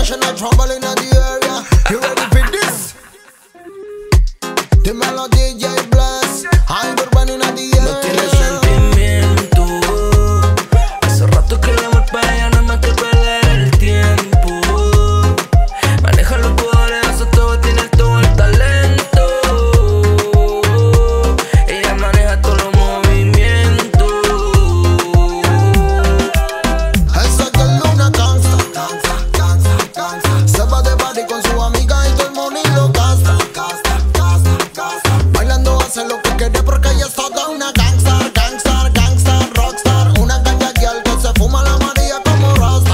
international trouble in the area. You ready for this? Dímelo DJ Bless, I'm Urban in the area. No tiene sentimiento. Hace rato que el amor para ella no es más que perder el tiempo. Maneja los poderes, hace todo, tiene todo el talento. Ella maneja todos los movimientos. Esa que es una gangsta. Se va de party con su amiga y todo el money lo gasta. Bailando hace lo que quiere porque ella es toda una gangster, rockstar. Una ganja girl que se fuma la María como Rasta.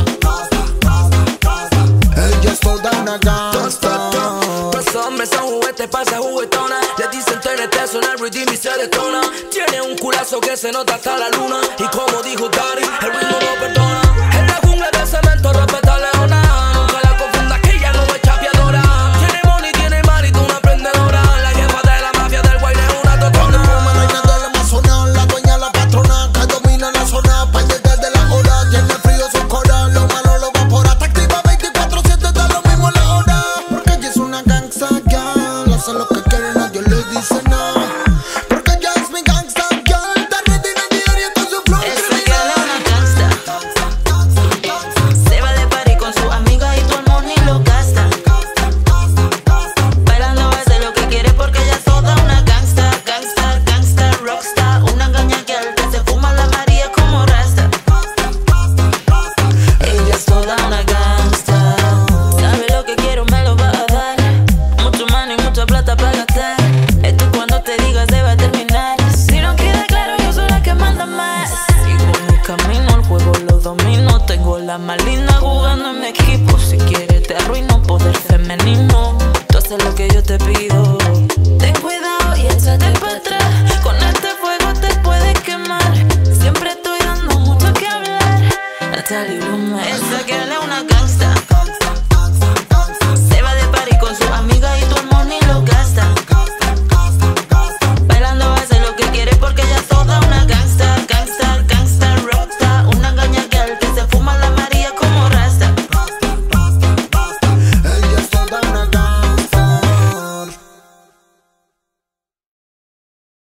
Ella es toda una gangsta. Los hombres son juguetes, pasa juguetona. Le dicen TNT, suena el rhythm y se detona. Tiene un culazo que se nota hasta la luna. Y como dijo Daddy, el ritmo no perdona. En la jungla de cemento respeta leona. Nunca la confunda que ella no es chapeadora. Tiene money, tiene marito, una emprendedora. La jefa de la mafia del guay es una totona. La reina de la Amazona, la dueña, la patrona que domina la zona. Pendiente de la hora, tiene frío su cora. Lo malo lo evapora, te activa 24/7, da lo mismo la hora. Porque ella es una gangsta girl, hace lo que quiere, nadie le dice nada. Porque ella es mi gangsta girl, está ready en el diario con su flow Esa criminal. girl es una gangsta. Se va de party con su amiga y todo el money lo gasta. Bailando hace lo que quiere porque ella es toda una gangsta, rockstar. Una gaña girl que se fuma la María como Rasta. Ella es toda una gangsta. Sabe lo que quiero, me lo va a dar. Mucho money, mucha plata para gastar. Esto cuando te diga se va a terminar. Si no queda claro, yo soy la que manda más. Sigo mi camino, el juego lo domino. Tengo la más linda